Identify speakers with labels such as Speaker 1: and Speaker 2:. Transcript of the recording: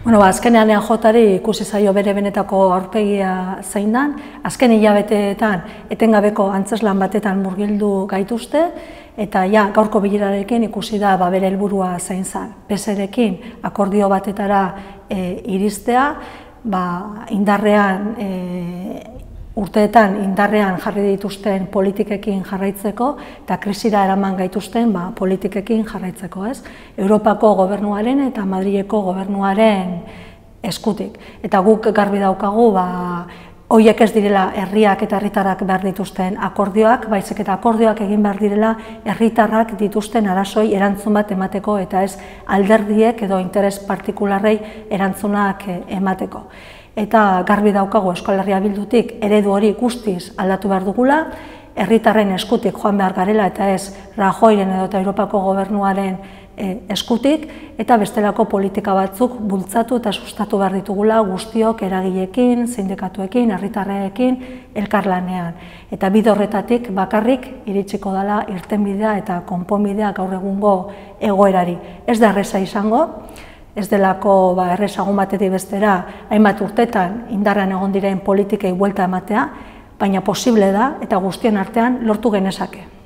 Speaker 1: Azkenean EAJari ikusi zaio bere benetako aurpegia zein dan, azken hilabeteetan etengabeko antzeslan batetan murgildu gaituzte, eta gaurko bilerarekin ikusi da bere helburua zein zen. PSrekin akordio batetara iristea, urteetan indarrean jarri dituzten politikekin jarraitzeko eta krisira eraman gaituzten politikekin jarraitzeko. Europako gobernuaren eta Madrileko gobernuaren eskutik. Eta guk garbi daukagu horiek ez direla herriak eta herritarrak behar dituzten akordioak, baizik eta akordioak egin behar direla herritarrak dituzten arazoei erantzun bat emateko eta ez alderdiek edo interes partikularrei erantzunak emateko. Eta garbi daukagu Euskal Herria Bildutik eredu hori guztiz aldatu behar dugula, herritarren eskutik joan behar garela eta ez Rajoyren edo eta Europako gobernuaren eskutik, eta bestelako politika batzuk bultzatu eta sustatu behar ditugula guztiok eragileekin, sindikatuekin, herritarrekin, elkarlanean. Eta bide horretatik bakarrik iritsiko dela irtenbidea eta konponbidea gaur egungo egoerari. Ez da erreza izango, ez delako errezagun batetik bestera hainbat urtetan indarrean egon diren politikei buelta ematea, baina posible da eta guztien artean lortu genezake.